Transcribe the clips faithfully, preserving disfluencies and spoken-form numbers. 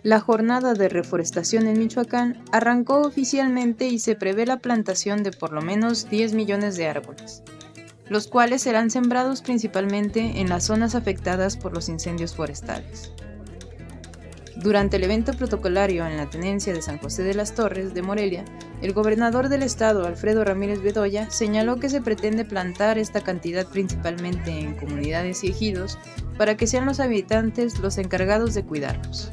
La jornada de reforestación en Michoacán arrancó oficialmente y se prevé la plantación de por lo menos diez millones de árboles, los cuales serán sembrados principalmente en las zonas afectadas por los incendios forestales. Durante el evento protocolario en la tenencia de San José de las Torres de Morelia, el gobernador del estado, Alfredo Ramírez Bedoya, señaló que se pretende plantar esta cantidad principalmente en comunidades y ejidos para que sean los habitantes los encargados de cuidarlos.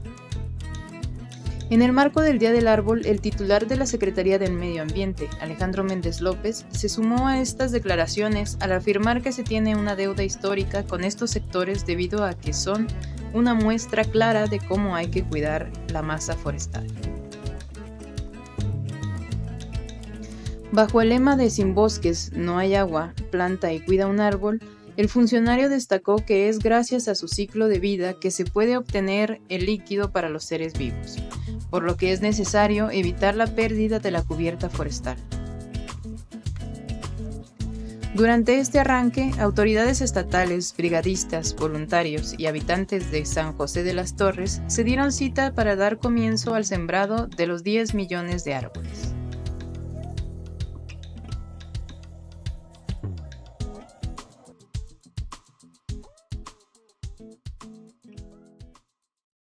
En el marco del Día del Árbol, el titular de la Secretaría del Medio Ambiente, Alejandro Méndez López, se sumó a estas declaraciones al afirmar que se tiene una deuda histórica con estos sectores debido a que son una muestra clara de cómo hay que cuidar la masa forestal. Bajo el lema de Sin bosques, no hay agua, planta y cuida un árbol, el funcionario destacó que es gracias a su ciclo de vida que se puede obtener el líquido para los seres vivos, por lo que es necesario evitar la pérdida de la cubierta forestal. Durante este arranque, autoridades estatales, brigadistas, voluntarios y habitantes de San José de las Torres se dieron cita para dar comienzo al sembrado de los diez millones de árboles.